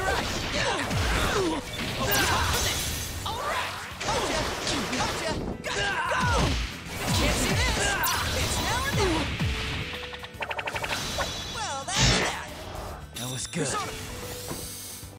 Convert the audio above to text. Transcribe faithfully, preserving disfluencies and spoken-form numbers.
right. Yeah. All right. Gotcha. Gotcha. Gotcha. Go. Can't see this. It's now or never. Well, that's that. That was good. Persona.